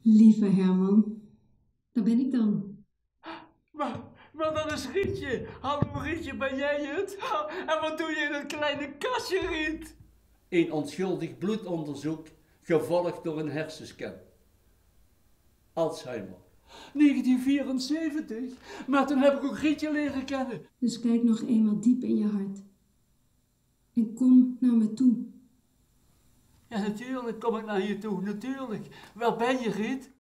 Lieve Herman, daar ben ik dan. Maar dat is Rietje. Hallo Rietje, ben jij het? En wat doe je in dat kleine kastje, Riet? Een onschuldig bloedonderzoek gevolgd door een hersenscan. Alzheimer. 1974? Maar toen heb ik ook Rietje leren kennen. Dus kijk nog eenmaal diep in je hart. En kom naar me toe. Ja, natuurlijk kom ik naar je toe, natuurlijk. Waar ben je, Riet?